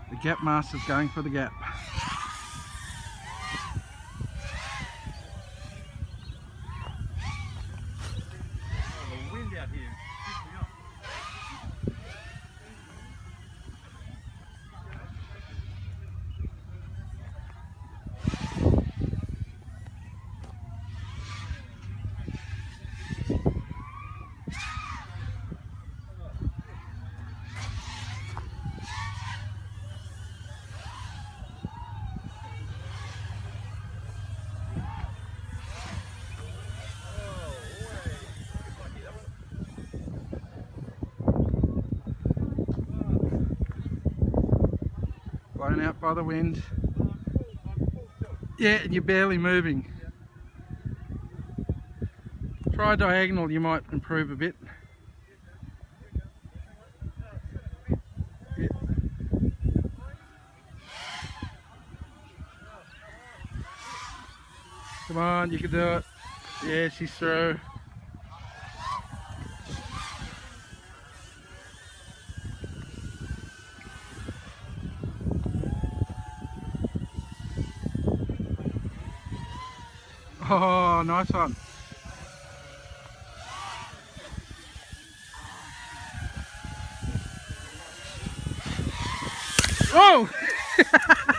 The gap master's going for the gap. The wind out here picks me up. Blown out by the wind. Yeah, and you're barely moving. Try diagonal, you might improve a bit. Yeah. Come on, you can do it. Yeah, she's through. Oh, nice one. Oh!